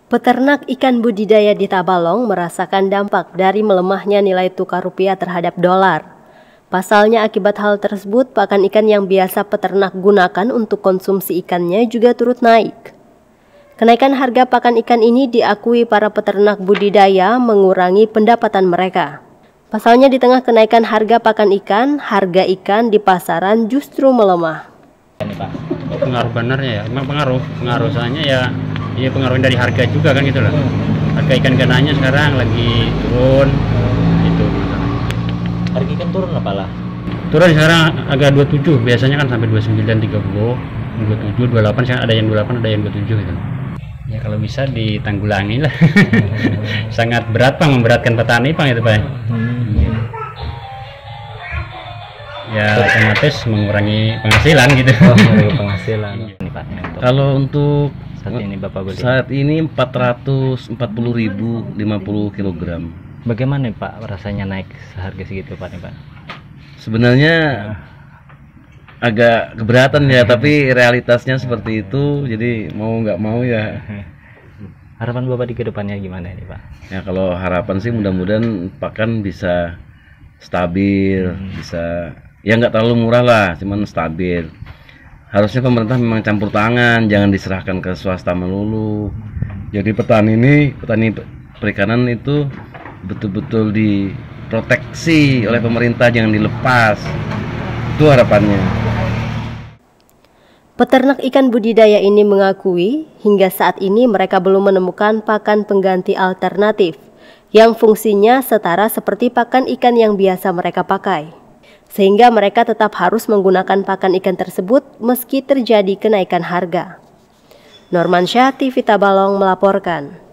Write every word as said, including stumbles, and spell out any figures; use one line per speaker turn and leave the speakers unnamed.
Peternak ikan budidaya di Tabalong merasakan dampak dari melemahnya nilai tukar rupiah terhadap dolar. Pasalnya akibat hal tersebut, pakan ikan yang biasa peternak gunakan untuk konsumsi ikannya juga turut naik. Kenaikan harga pakan ikan ini diakui para peternak budidaya mengurangi pendapatan mereka. Pasalnya di tengah kenaikan harga pakan ikan, harga ikan di pasaran justru melemah.
Ini Pak, pengaruh benernya ya, memang pengaruh, pengaruh soalnya ya, ya pengaruh dari harga juga kan gitu loh. Harga ikan gananya sekarang lagi turun, gitu.
Harga ikan turun apa lah?
Turun sekarang agak dua puluh tujuh, biasanya kan sampai dua puluh sembilan, tiga puluh, dua puluh tujuh, dua puluh delapan, sekarang ada yang dua puluh delapan, ada yang dua puluh tujuh gitu. Ya kalau bisa ditanggulangi lah. Sangat berat Pak, memberatkan petani Pak itu Pak. Ya otomatis mengurangi penghasilan gitu.
Oh, mengurangi penghasilan. Ini Pak, untuk
Kalau untuk
saat ini Bapak beli
saat ini empat ratus empat puluh ribu lima puluh kilogram.
bagaimana nih Pak rasanya naik seharga segitu Pak nih Pak?
Sebenarnya agak keberatan ya, tapi realitasnya seperti itu, jadi mau nggak mau ya.
Harapan Bapak di kedepannya gimana nih Pak?
Ya kalau harapan sih mudah-mudahan pakan bisa stabil, hmm. bisa ya nggak terlalu murah lah, cuman stabil. Harusnya pemerintah memang campur tangan, jangan diserahkan ke swasta melulu. Jadi petani ini, petani perikanan itu betul-betul diproteksi oleh pemerintah, jangan dilepas. Itu harapannya.
Peternak ikan budidaya ini mengakui hingga saat ini mereka belum menemukan pakan pengganti alternatif yang fungsinya setara seperti pakan ikan yang biasa mereka pakai. Sehingga mereka tetap harus menggunakan pakan ikan tersebut meski terjadi kenaikan harga. Normansyah, T V Tabalong melaporkan.